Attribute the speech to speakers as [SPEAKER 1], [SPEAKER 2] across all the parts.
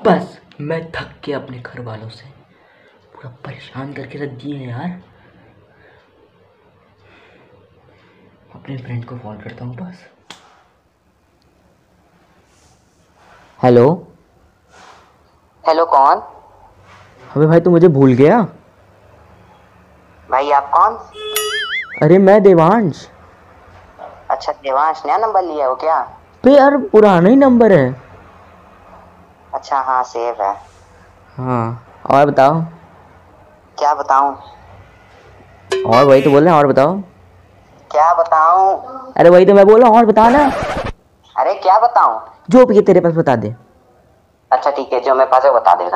[SPEAKER 1] बस मैं थक के अपने घर वालों से पूरा परेशान करके रख दिए हैं यार। अपने फ्रेंड को कॉल करता हूँ बस। हेलो
[SPEAKER 2] हेलो, कौन?
[SPEAKER 1] अबे भाई तू मुझे भूल गया?
[SPEAKER 2] भाई आप कौन?
[SPEAKER 1] अरे मैं देवांश।
[SPEAKER 2] अच्छा देवांश, नया नंबर लिया हो क्या?
[SPEAKER 1] पे यार पुराना ही नंबर है।
[SPEAKER 2] अच्छा हाँ, सेव है।
[SPEAKER 1] हाँ और बताओ।
[SPEAKER 2] क्या बताऊं?
[SPEAKER 1] और वही तो बोल रहे हैं, और बताओ।
[SPEAKER 2] क्या बताऊं?
[SPEAKER 1] अरे वही तो मैं बोल रहा हूँ, और बता ना।
[SPEAKER 2] अरे क्या बताऊं?
[SPEAKER 1] जो भी है तेरे पास बता दे।
[SPEAKER 2] अच्छा ठीक है, जो मेरे पास है बता देगा।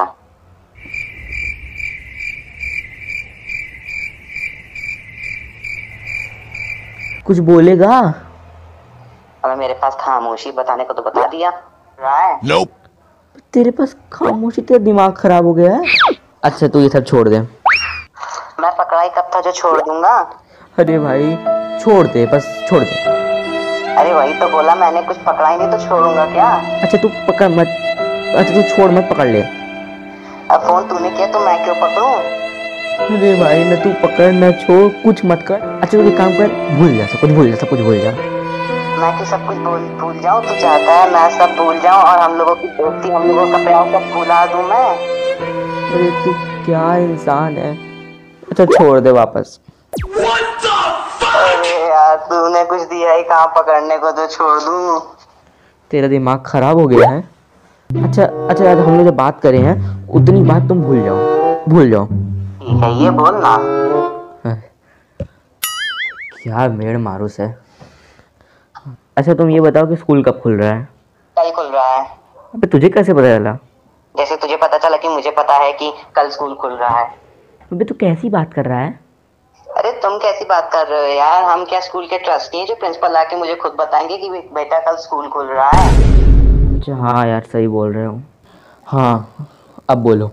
[SPEAKER 1] कुछ बोलेगा?
[SPEAKER 2] अबे मेरे पास खामोशी बताने को तो बता दिया। रहा है?
[SPEAKER 3] Nope.
[SPEAKER 1] तेरे पास खामोशी, तेरा दिमाग खराब हो गया है। अच्छा तू ये सब छोड़ दे।
[SPEAKER 2] मैं पकड़ाई कब था जो छोड़ दूंगा?
[SPEAKER 1] अरे भाई छोड़ दे, बस छोड़ दे।
[SPEAKER 2] अरे वही तो बोला मैंने, कुछ पकड़ाई नहीं तो छोड़ूंगा क्या?
[SPEAKER 1] अच्छा तू पकड़ मत। अच्छा तू छोड़ मत, पकड़ ले।
[SPEAKER 2] अब फोन तूने किया तो मैं क्यों पकड़ूं?
[SPEAKER 1] अरे भाई ना तू पकड़ ना छोड़, कुछ मत कर। अच्छा तू एक काम कर, भूल जा सब कुछ, भूल जा सब कुछ, भूल जा।
[SPEAKER 2] मैं क्यों सब कुछ भूल जाऊं? तू चाहता है मैं सब भूल जाऊं और हम लोगों की दोस्ती, हम लोगों का प्यार सब भुला दूं मैं?
[SPEAKER 1] अरे तू क्या इंसान है। अच्छा छोड़ दे वापस।
[SPEAKER 2] अरे यार तूने कुछ दिया ही कहाँ पकड़ने को जो छोड़ दूं?
[SPEAKER 1] तेरा दिमाग खराब हो गया है। अच्छा अच्छा यार, हम लोग जो बात करे हैं उतनी बात तुम भूल जाओ, भूल जाओ।
[SPEAKER 2] ठीक है, ये बोल ना।
[SPEAKER 1] क्या मेड़ मारूस है। अच्छा तुम ये बताओ कि स्कूल कब खुल रहा है?
[SPEAKER 2] कल खुल रहा है।
[SPEAKER 1] अबे तुझे कैसे पता चला?
[SPEAKER 2] जैसे तुझे पता चला कि मुझे पता है कि कल स्कूल खुल रहा है।
[SPEAKER 1] अबे तू कैसी बात कर रहा है?
[SPEAKER 2] अरे तुम कैसी बात कर रहे हो यार? हम क्या स्कूल के ट्रस्टी हैं जो प्रिंसिपल आके मुझे खुद बताएंगे कि बेटा कल स्कूल खुल रहा है?
[SPEAKER 1] अच्छा हाँ यार सही बोल रहे हो। हाँ अब बोलो।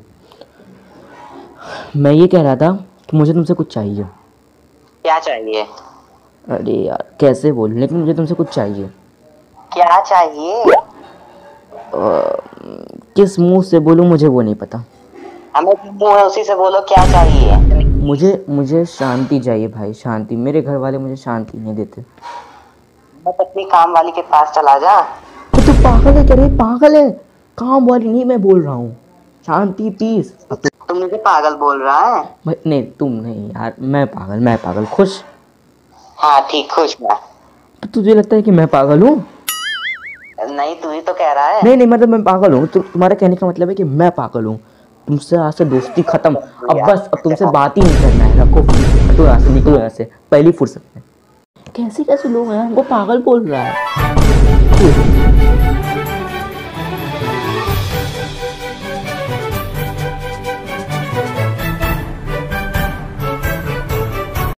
[SPEAKER 1] मैं ये कह रहा था कि मुझे तुमसे कुछ चाहिए।
[SPEAKER 2] क्या चाहिए?
[SPEAKER 1] अरे यार कैसे बोलूं, लेकिन मुझे तुमसे कुछ चाहिए।
[SPEAKER 2] क्या चाहिए?
[SPEAKER 1] किस मुंह से बोलूं मुझे वो नहीं पता।
[SPEAKER 2] हमें जो मुंह है उसी से बोलो, क्या चाहिए?
[SPEAKER 1] मुझे मुझे शांति चाहिए भाई, शांति। मेरे घर वाले मुझे शांति नहीं देते।
[SPEAKER 2] बस अपनी काम वाली के पास चला जा।
[SPEAKER 1] तो तू पागल है क्या रे? पागल है? काम वाली नहीं मैं बोल रहा हूँ, शांति पीस।
[SPEAKER 2] तुम मुझे पागल बोल रहा है?
[SPEAKER 1] भाई नहीं तुम नहीं यार, मैं पागल, मैं पागल। खुश?
[SPEAKER 2] हाँ ठीक, खुश मैं।
[SPEAKER 1] तो तुझे लगता है कि मैं पागल हूँ?
[SPEAKER 2] नहीं, तू ही तो कह रहा है।
[SPEAKER 1] नहीं नहीं मतलब मैं पागल हूँ, तुम्हारा कहने का मतलब है कि मैं पागल हूँ। तुमसे आज से दोस्ती खत्म। अब बस, अब तुमसे बात ही नहीं करना है। रखो, तो यहाँ से निकलो, यहाँ से पहली फुर्सत में। कैसे कैसे लोग हैं, हमको पागल बोल रहा है।